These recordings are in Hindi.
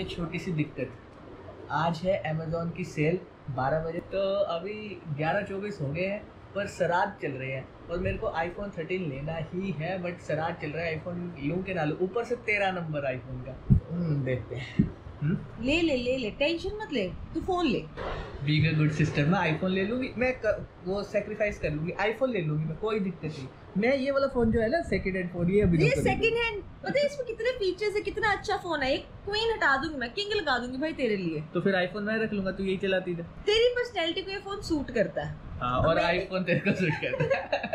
छोटी सी दिक्कत। आज है अमेज़ॉन की सेल 12 बजे, तो अभी 11:24 हो गए हैं, पर सराद चल रहे हैं और मेरे को आईफोन 13 लेना ही है, बट सराद चल रहा है। आईफोन लूँ कि ना लूँ, ऊपर से 13 नंबर आईफोन का। देखते हैं। ले टेंशन मत ले, तू फोन ले। बीइंग अ गुड सिस्टर मैं आईफोन ले लूँगी, वो सेक्रीफाइस कर लूँगी, आईफोन ले लूँगी मैं, कोई दिक्कत नहीं। मैं ये वाला फ़ोन जो है ना सेकंड हैंड फ़ोन, ये सेकंड हैंड, पता है इसमें कितने फीचर्स है, कितना अच्छा फोन है। एक क्वीन हटा दूंगी मैं, किंग लगा दूंगी भाई तेरे लिए। तो फिर आईफोन मैं रख लूँगा, तू यही चलाती है। तेरी पर्सनैलिटी को ये फोन सूट करता है। हाँ, और आईफोन तेरे को सूट करता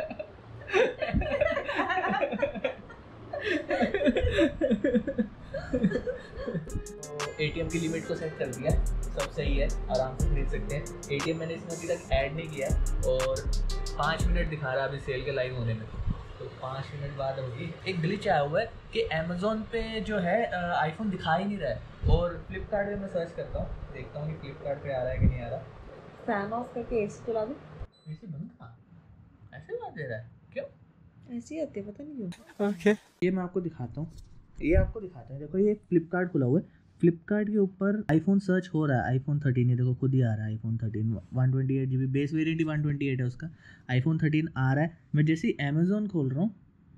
तो एटीएम की लिमिट को सेट कर दिया, सब सही है, आराम से खरीद सकते हैं। एटीएम मैंने इसमें अभी तक ऐड नहीं किया और 5 मिनट दिखा रहा है अभी सेल के लाइव होने में, तो 5 मिनट बाद होगी। एक ग्लिच आया हुआ है कि अमेज़ॉन पे जो है आईफोन दिखा ही नहीं रहा है, और फ्लिपकार्ट में मैं सर्च करता हूँ, देखता हूँ कि फ्लिपकार्ट पे आ रहा है कि नहीं आ रहा। फैन ऑफ करके एसी चला दे। एसी बंद था, ऐसे बात दे रहा है क्यों? ऐसे ही आते पता नहीं क्यों। ओके, ये मैं आपको दिखाता हूँ, ये आपको दिखाते हैं। देखो ये फ्लिपकार्ट खुला हुआ है, फ्लिपकार्ट के ऊपर आईफोन सर्च हो रहा है, आईफोन 13, ये देखो खुद ही आ रहा है आईफोन 13, 128 GB बेस वेरिएंट ही 128 है उसका, आईफोन 13 आ रहा है। मैं जैसे ही अमेज़ॉन खोल रहा हूँ,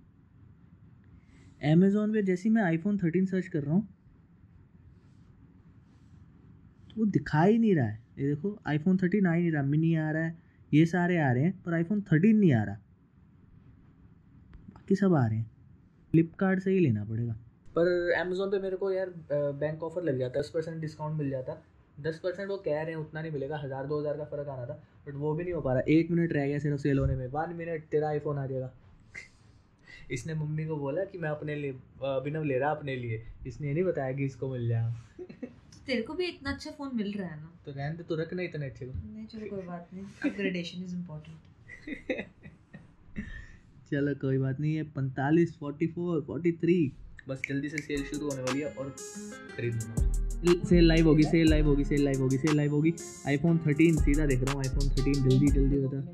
अमेज़ॉन पे जैसे ही मैं आईफोन 13 सर्च कर रहा हूँ तो वो दिखा ही नहीं रहा है। ये देखो आईफोन 13 आ ही नहीं रहा, मिनी आ रहा है, ये सारे आ रहे हैं, पर आईफोन 13 नहीं आ रहा, बाकी सब आ रहे हैं। फ्लिपकार्ट से ही लेना पड़ेगा। पर अमेज़ॉन पे मेरे को यार बैंक ऑफर लग जाता है, 10% डिस्काउंट मिल जाता। 10% वो कह रहे हैं उतना नहीं मिलेगा, 1000-2000 का फ़र्क आना था, बट वो भी नहीं हो पा रहा। 1 मिनट रह गया सिर्फ सेल होने में, 1 मिनट तेरा आईफोन आ जाएगा। इसने मम्मी को बोला कि मैं अपने लिए अभिनव ले रहा अपने लिए, इसने नहीं बताया कि इसको मिल जाए। तेरे को भी इतना अच्छा फोन मिल रहा है ना, तो रहने दे, तो रखना इतने अच्छे को। नहीं चलो कोई बात नहीं, अपग्रेडेशन इज इम्पोर्टेंट। चलो कोई बात नहीं है। 45, 44, 43, बस जल्दी से सेल शुरू होने वाली है और खरीद लूँगा। सेल लाइव होगी, सेल लाइव होगी, सेल लाइव होगी, सेल लाइव होगी। आईफोन 13 सीधा देख रहा हूँ, आईफोन 13 जल्दी जल्दी बता।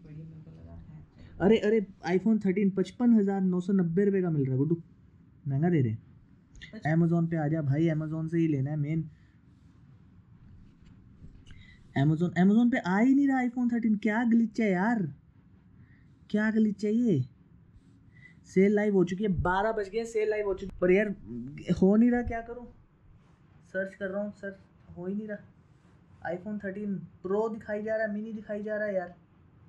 अरे आईफोन 13 55,990 रुपये का मिल रहा है गुड्डू, महंगा दे रहे हैं। अमेज़ॉन पे आ जा भाई, अमेज़ॉन से ही लेना है मेन। अमेज़ॉन पे आ ही नहीं रहा आईफोन 13, क्या ग्लिच है यार, क्या ग्लिच चाहिए। सेल लाइव हो चुकी है, 12 बज गए, सेल लाइव हो चुकी है, पर यार हो नहीं रहा, क्या करूं। सर्च कर रहा हूँ, सर हो ही नहीं रहा। आईफोन 13 प्रो दिखाई जा रहा है, मिनी दिखाई जा रहा है यार।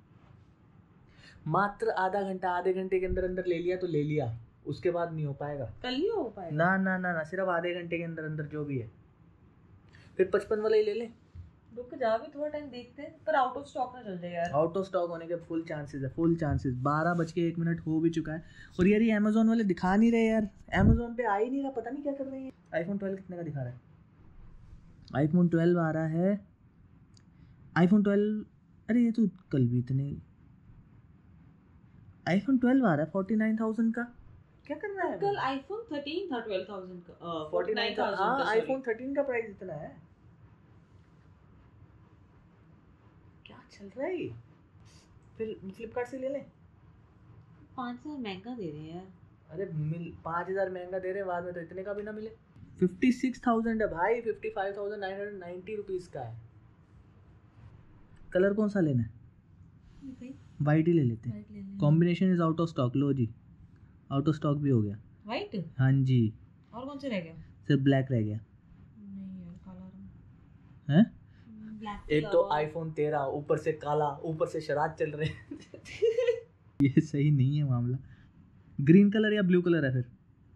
मात्र आधा घंटा, आधे घंटे के अंदर अंदर ले लिया तो ले लिया, उसके बाद नहीं हो पाएगा। कल ही हो पाएगा ना ना ना ना, सिर्फ आधे घंटे के अंदर अंदर जो भी है। फिर 55 वाला ही ले ले। रुक जा, भी थोड़ा टाइम देखते हैं, पर आउट ऑफ स्टॉक ना चल जाए यार। आउट ऑफ स्टॉक होने के फुल चांसेस है, फुल चांसेस। 12:01 हो भी चुका है और यार ये अमेज़ॉन वाले दिखा नहीं रहे यार, अमेज़ॉन पे आ ही नहीं रहा, पता नहीं क्या कर रहे हैं। आईफोन 12 कितने का दिखा रहा है? आईफोन 12 आ रहा है, आईफोन 12, अरे ये तो कल भी इतने, आईफोन 12 आ रहा है 49,000 का, क्या कर रहा है? कल आईफोन 13 था 12,000 का, 49,000। हाँ, आईफोन 13 का प्राइस इतना है, क्या चल रहा है? फिर फ्लिपकार्ट से ले लें। 5,000 महंगा दे रहे हैं यार। अरे 5,000 महंगा दे रहे हैं, बाद में तो इतने का भी ना मिले। 56,000 है भाई, 55,990 रुपीज़ का है। कलर कौन सा लेना है? वाइट ही ले लेते हैं, combination is out of stock. लो जी, आउट ऑफ स्टॉक भी हो गया। वाइट? हाँ जी। और कौन सा रह गया? सिर्फ ब्लैक रह गया। नहीं यार, काला रंग है। ब्लैक। एक तो आईफोन 13, ऊपर से काला, ऊपर से शराब चल रहे हैं। ये सही नहीं है मामला। ग्रीन कलर या ब्लू कलर है फिर?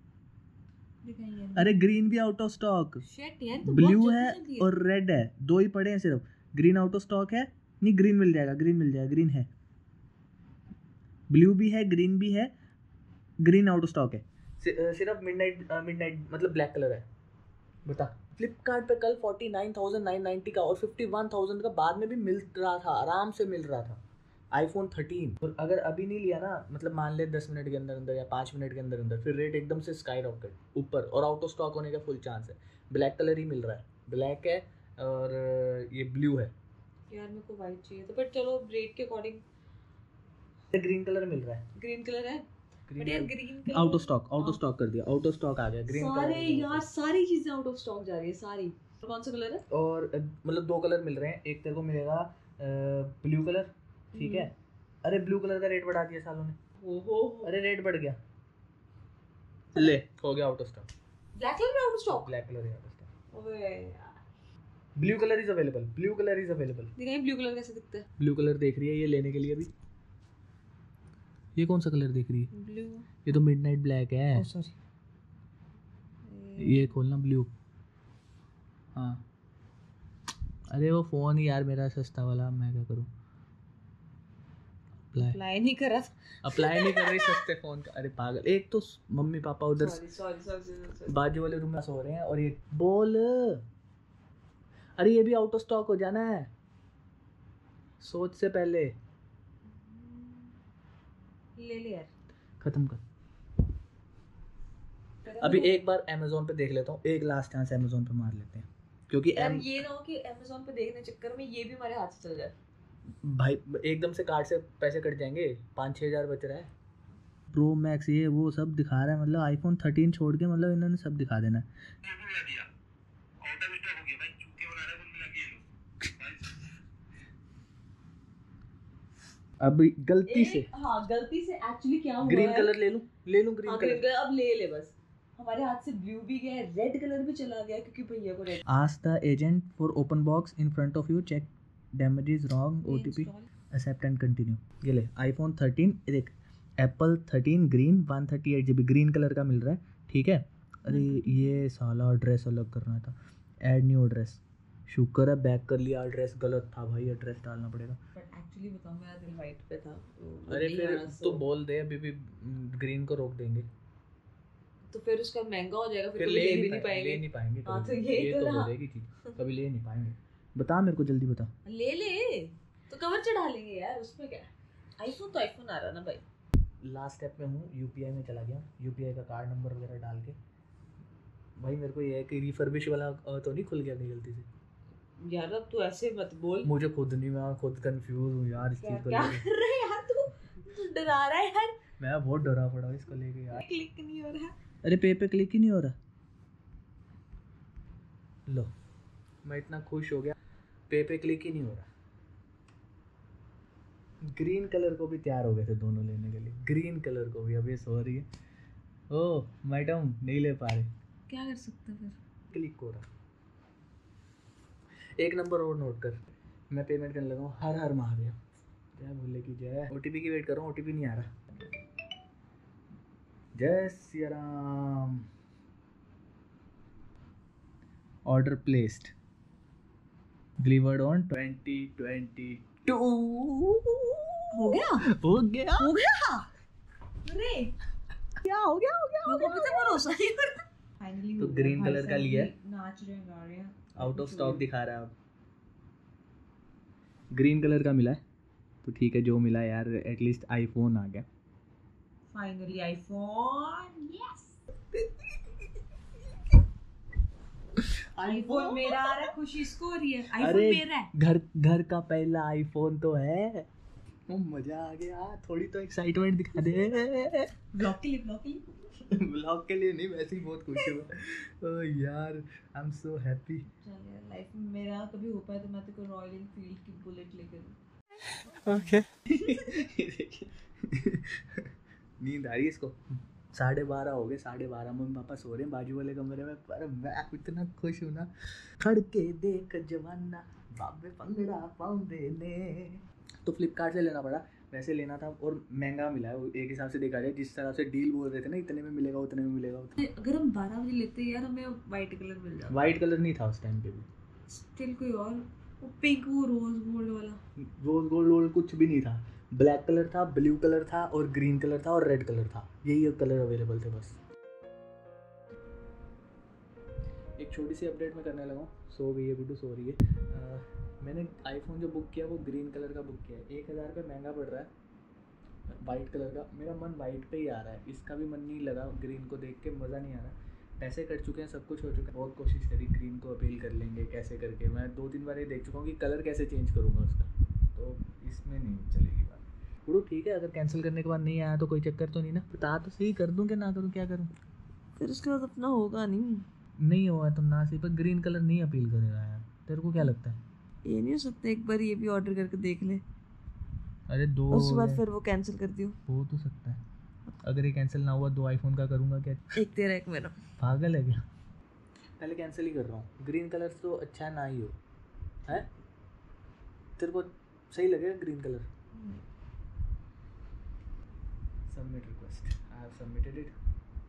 अरे ग्रीन भी आउट ऑफ स्टॉक, ब्लू है और रेड है, दो ही पड़े हैं सिर्फ। ग्रीन आउट ऑफ स्टॉक है, नहीं ग्रीन मिल जाएगा, ग्रीन मिल जाएगा, ग्रीन है, ब्लू भी है, ग्रीन भी है, ग्रीन आउट ऑफ स्टॉक है। सिर्फ मिडनाइट मतलब ब्लैक कलर है। बता, फ्लिपकार्ट पे कल 49,990 का और 51,000 का बाद में भी मिल रहा था, आराम से मिल रहा था आईफोन 13। तो अगर अभी नहीं लिया ना, मतलब मान ले 10 मिनट के अंदर अंदर या 5 मिनट के अंदर अंदर, फिर रेट एकदम से स्काई रॉकेट ऊपर, और आउट ऑफ स्टॉक होने का फुल चांस है। ब्लैक कलर ही मिल रहा है, ब्लैक है और ये ब्लू है यार। मेरे को वाइट चाहिए तो, बट चलो रेट के अकॉर्डिंग ग्रीन कलर मिल रहा है। ग्रीन कलर है, ग्रीन आउट ऑफ स्टॉक कर दिया, आउट ऑफ स्टॉक आ गया ग्रीन कलर। सारे यार सारी चीजें आउट ऑफ स्टॉक जा रही है सारी। कौन सा कलर है? और मतलब 2 कलर मिल रहे हैं, एक तेरे को मिलेगा ब्लू कलर, ठीक है। अरे ब्लू कलर का रेट बढ़ा दिया सालों ने। ओहो, अरे रेट बढ़ गया, ले हो गया out of stock. Black colour out of stock. Black colour out of stock. ओए यार, blue colour is available, blue colour is available. दिखाइए ब्लू कलर कैसे दिखता है? ब्लू कलर देख रही है ये लेने के लिए अभी। ये कौन सा कलर देख रही है? ब्लू। ये तो मिडनाइट ब्लैक है। ओह सॉरी, ये खोलना ब्लू। हाँ, अरे वो फ़ोन ही यार मेरा सस्ता वाला, मैं क्या करूँ? अप्लाई नहीं कर रहा था। अप्लाई नहीं कर रही सस्ते फ़ोन का। अरे पागल, एक तो मम्मी पापा उधर सॉरी बाजू वाले रूम में सो रहे हैं और ये बोल, अरे ये भी आउट ऑफ स्टॉक हो जाना है, सोच से पहले। ले यार, खत्म कर। अभी एक बार अमेज़ोन पे देख लेता हूँ, एक लास्ट चांस अमेज़ोन पे मार लेते हैं, क्योंकि ये ना हो कि अमेज़ोन पे देखने चक्कर में ये भी हमारे हाथ से चल जाए। भाई एकदम से कार्ड से पैसे कट जाएंगे, 5-6 हज़ार बच रहा है। प्रो मैक्स ये वो सब दिखा रहा है, मतलब आईफोन 13 छोड़ के मतलब इन्होंने सब दिखा देना है। अब गलती से एक्चुअली क्या हुआ ग्रीन है? कलर ले लूं ग्रीन कलर। अब ले बस। हमारे हाथ से ब्लू भी गया, रेड कलर भी चला गया क्योंकि भैया को रेड। Ask the agent for open box in front of you, check damage wrong, OTP accept and continue. ये ले आईफोन 13, देख Apple 13 green 128 GB green colour का मिल रहा है, ठीक है। अरे ये साला एड्रेस अलग करना था, ऐड न्यू एड्रेस। शुक्र है बैक कर लिया, एड्रेस गलत था भाई, एड्रेस डालना पड़ेगा। बट एक्चुअली बताऊं, मेरा दिल वाइट पे था तो अरे फिर तो बोल दे, अभी भी ग्रीन को रोक देंगे तो फिर उसका महंगा हो जाएगा, फिर ले भी नहीं पाएंगे। हाँ, तो ये तो हो जाएगी चीज, कभी ले नहीं पाएंगे। बता मेरे को जल्दी बता। ले तो कवर चढ़ा लेंगे यार, उसमें क्या। आईफोन तो आईफोन आ रहा ना भाई। लास्ट स्टेप में हूँ, यूपीआई में चला गया, यूपीआई का कार्ड नंबर वगैरह डाल के। भाई मेरे को ये है कि रिफर्बिश वाला तो नहीं खुल गया कहीं गलती से? यार अब तू ऐसे मत बोल, मुझे खुद नहीं, मैं खुद कंफ्यूज हूँ यार इस चीज को क्या कर रहा है यार तू डरा रहा है यार। मैं बहुत डरा पड़ा इसको लेके यार। क्लिक नहीं हो रहा। अरे पे क्लिक ही नहीं हो रहा। लो मैं इतना खुश हो गया, पे क्लिक ही नहीं हो रहा। ग्रीन कलर को भी तैयार हो गए थे दोनों लेने के लिए, ग्रीन कलर को भी। अब ये सो रही है, ओ मैडम नहीं ले पा रहे, क्या कर सकते फिर? क्लिक हो रहा। एक नंबर और नोट कर, मैं पेमेंट करने लगा हूँ। हर हर महादेव, जय भोले की जय। ओटीपी की वेट कर रहा हूँ, ओटीपी नहीं आ रहा। Jai Siya Ram. Order placed, delivered on 2022। हो गया। अरे क्या हो गया मेरे को पता भरोसा नहीं हो रहा। फाइनली तो ग्रीन कलर का लिया, नाच रहे हैं गा रहे हैं। आउट ऑफ स्टॉक दिखा रहा है अब। ग्रीन कलर का मिला है तो ठीक है, जो मिला यार, एटलीस्ट आईफोन आ गया फाइनली। IPhone, yes. आईफोन मेरा आ रहा है, खुशी इसको हो रही है। आईफोन मेरा है। घर का पहला आईफोन तो है। वो मजा आ गया, थोड़ी तो एक्साइटमेंट दिखा दे। ब्लॉग के लिए ब्लॉग के लिए नहीं, वैसे ही बहुत खुश हुआ। ओ यार आई एम सो हैप्पी। चल यार, लाइफ में मेरा कभी हो पाए तो मैं तेरे को रॉयल एनफील्ड की बुलेट लेकर दूं। ओके। नींद आ रही है इसको। 12:30 हो गए, 12:30 मम्मी पापा सो रहे हैं बाजू वाले कमरे में, पर मैं इतना खुश हूँ ना। खड़के देख जवाना बाबे पंगड़ा पाउंदे ने। तो फ्लिपकार्ट से लेना पड़ा, वैसे लेना था और महंगा मिला है। एक हिसाब से देखा जाए, जिस तरह से डील बोल रहे थे ना, इतने में मिलेगा उतने में मिलेगा। अगर हम 12 बजे लेते यार, हमें वाइट कलर मिल जाता। वाइट कलर नहीं था उस टाइम पे भी, स्टिल कोई और, वो पिंक, वो रोज गोल्ड वाला। रोज गोल्ड कुछ भी नहीं था। ब्लैक कलर था, ब्लू कलर था और ग्रीन कलर था और रेड कलर था, यही कलर अवेलेबल थे बस। एक छोटी सी अपडेट मैं करने लगा हूँ। सो गई है गुड्डू, सो रही है। मैंने आईफोन जो बुक किया वो ग्रीन कलर का बुक किया है। 1000 रुपये महंगा पड़ रहा है वाइट कलर का। मेरा मन वाइट पे ही आ रहा है, इसका भी मन नहीं लगा। ग्रीन को देख के मज़ा नहीं आ रहा। पैसे कट चुके हैं, सब कुछ हो चुका है। बहुत कोशिश करी ग्रीन को अपील कर लेंगे कैसे करके। मैं 2-3 बार ये देख चुका हूँ कि कलर कैसे चेंज करूँगा उसका, तो इसमें नहीं चलेगी बात। गुड्डू ठीक है, अगर कैंसिल करने के बाद नहीं आया तो कोई चक्कर तो नहीं ना, बता तो सही, कर दूँ कि ना करूँ, क्या करूँ? फिर उसके बाद अपना होगा नहीं हुआ तो ना सही, पर ग्रीन कलर नहीं अपील करेगा यार, तेरे को क्या लगता है? ये नहीं हो सकता एक बार ये भी ऑर्डर करके देख ले, अरे 2 उसके बाद फिर वो कैंसिल कर दियो। हो तो सकता है, अगर ये कैंसिल ना हुआ 2 आईफोन का करूँगा क्या? एक तेरा एक मेरा। पागल है क्या? पहले कैंसिल ही कर रहा हूँ, ग्रीन कलर तो अच्छा ना ही हो है, तेरे को सही लगेगा green colour? Submit request, I have submitted it,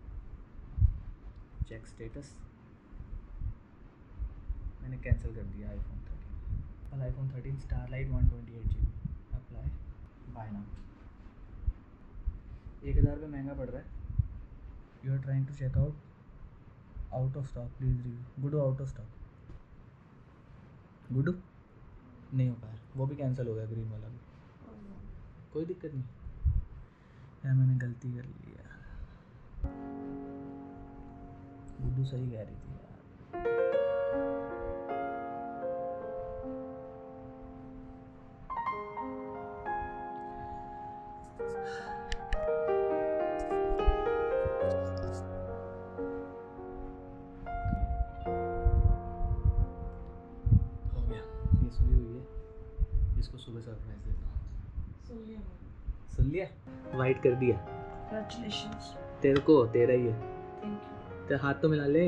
check status, मैंने कैंसिल कर दिया iPhone 13। IPhone 13 starlight 128GB, apply, buy now. 1000 रुपये महंगा पड़ रहा है। You are trying to check out of stock, please review. गुड्डू आउट ऑफ स्टॉक, गुड्डू नहीं हो पाया, वो भी कैंसिल हो गया, ग्रीन वाला भी। कोई दिक्कत नहीं यार, मैंने गलती कर ली यार, गुड्डू सही कह रही थी यार। हो गया, ये सोई हुई है, इसको सुबह सरप्राइज देता हूँ। सुन लिया, वाइट कर दिया, Congratulations. तेरे को, तेरा ही है, Thank you. तेरा हाथ तो मिला ले।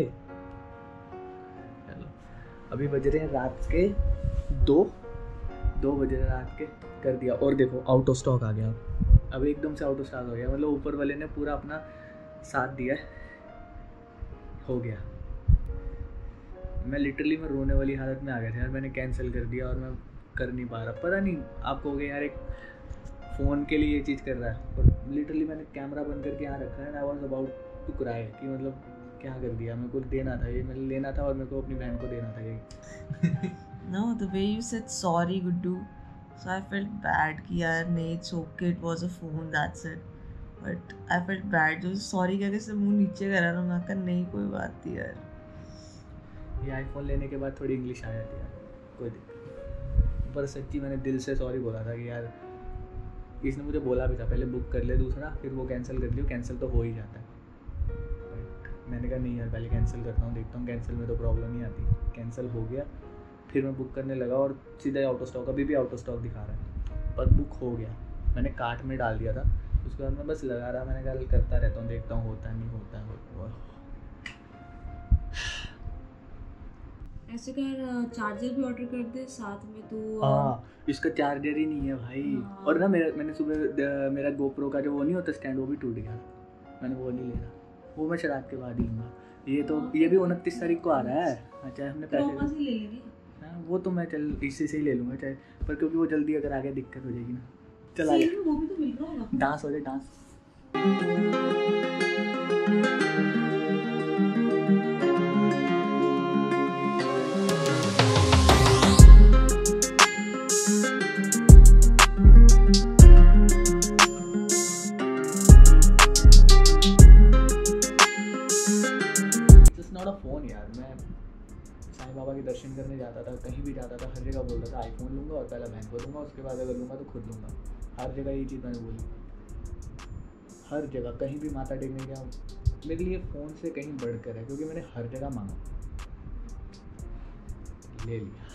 चलो अभी बज रहे हैं रात के 2 बज रहे हैं रात के, कर दिया। और देखो आउट ऑफ स्टॉक आ गया, अब एकदम से आउट ऑफ स्टॉक हो गया, मतलब ऊपर वाले ने पूरा अपना साथ दिया है, हो गया। मैं लिटरली मैं रोने वाली हालत में आ गया था यार, मैंने कैंसिल कर दिया और मैं कर नहीं पा रहा, पता नहीं आप कहोगे यार एक फ़ोन के लिए ये चीज़ कर रहा है, और लिटरली मैंने कैमरा बंद करके यहाँ रखा है, I was about to cry कि मतलब क्या कर दिया, मेरे को देना था ये, मैंने लेना था और मेरे को अपनी बहन को देना था ये। No, the way you said sorry, Guddu. So I felt bad कि यार नहीं, it's okay, it was a phone, that's it. But I felt bad जो sorry कह के सिर्फ मुंह नीचे करा ना, मैं कहा नहीं कोई बात नहीं यार। ये आईफोन लेने के बाद थोड़ी इंग्लिश आ जाती है यार, कोई दिक्कत। पर सच्ची मैंने दिल से सॉरी बोला था कि यार, इसने मुझे बोला भी था पहले बुक कर ले दूसरा, फिर वो कैंसिल कर लियो, कैंसिल तो हो ही जाता है। बट मैंने कहा नहीं यार, पहले कैंसिल करता हूँ, देखता हूँ कैंसिल में तो प्रॉब्लम नहीं आती। कैंसिल हो गया, फिर मैं बुक करने लगा और सीधा आउट ऑफ स्टॉक, अभी भी आउट ऑफ स्टॉक दिखा रहा है, पर बुक हो गया। मैंने कार्ट में डाल दिया था, उसके बाद मैं बस लगा रहा, मैंने कहा करता रहता हूँ, देखता हूँ होता नहीं होता है। ऐसे कर चार्जर भी ऑर्डर कर दे साथ में तो। हाँ, इसका चार्जर ही नहीं है भाई। और ना मैंने सुबह मेरा गोप्रो का जो वो नहीं होता स्टैंड, वो भी टूट गया, मैंने वो नहीं ले रहा, वो मैं शराब के बाद ही लूँगा। ये तो ये भी 29 तारीख को आ रहा है, अच्छा हमने पैसे ले लेंगे। हाँ, वो तो मैं चल इसी से ही ले लूँगा चाहे, पर क्योंकि वो जल्दी अगर आगे दिक्कत हो जाएगी ना। चल आगे, वो भी तो मिल रहा होगा, डांस हो जाए, डांस। फ़ोन यार, मैं साईं बाबा के दर्शन करने जाता था, कहीं भी जाता था, हर जगह बोलता था आईफोन लूँगा और पहला बहन को दूँगा, उसके बाद अगर लूँगा तो खुद लूँगा। हर जगह ये चीज़ मैंने बोली, हर जगह, कहीं भी माथा टेकने गया, मेरे लिए फ़ोन से कहीं बढ़कर है, क्योंकि मैंने हर जगह मांगा, ले लिया।